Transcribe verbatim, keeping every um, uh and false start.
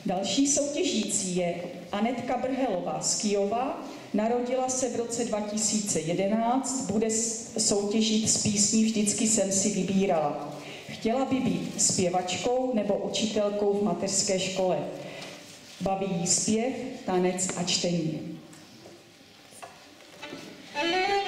Další soutěžící je Anetka Brhelová z Kyjova. Narodila se v roce dva tisíce jedenáct, bude soutěžit s písní Vždycky jsem si vybírala. Chtěla by být zpěvačkou nebo učitelkou v mateřské škole. Baví jí zpěv, tanec a čtení.